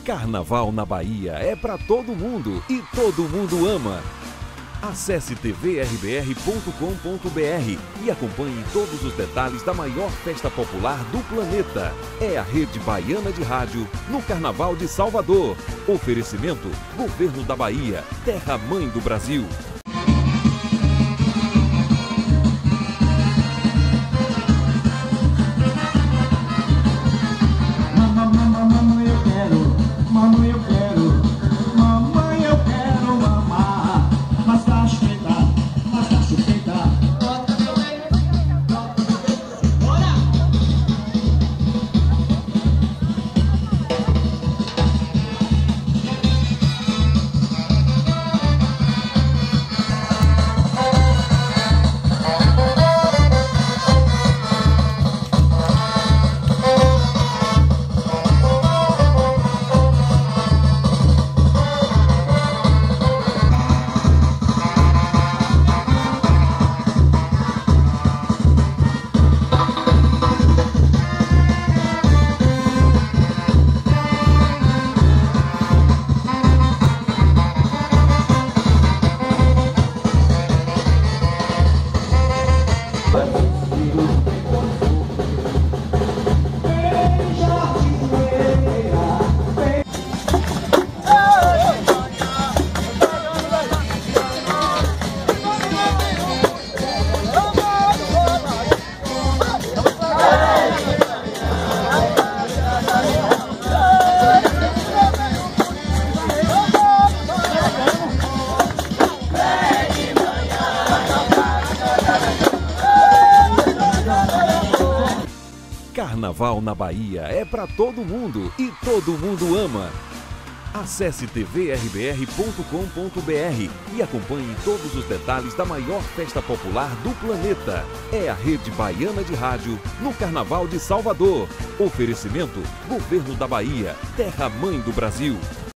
Carnaval na Bahia é para todo mundo e todo mundo ama. Acesse tvrbr.com.br e acompanhe todos os detalhes da maior festa popular do planeta. É a Rede Baiana de Rádio no Carnaval de Salvador. Oferecimento: Governo da Bahia, Terra Mãe do Brasil. Carnaval na Bahia é para todo mundo e todo mundo ama. Acesse tvrbr.com.br e acompanhe todos os detalhes da maior festa popular do planeta. É a Rede Baiana de Rádio no Carnaval de Salvador. Oferecimento: Governo da Bahia, Terra Mãe do Brasil.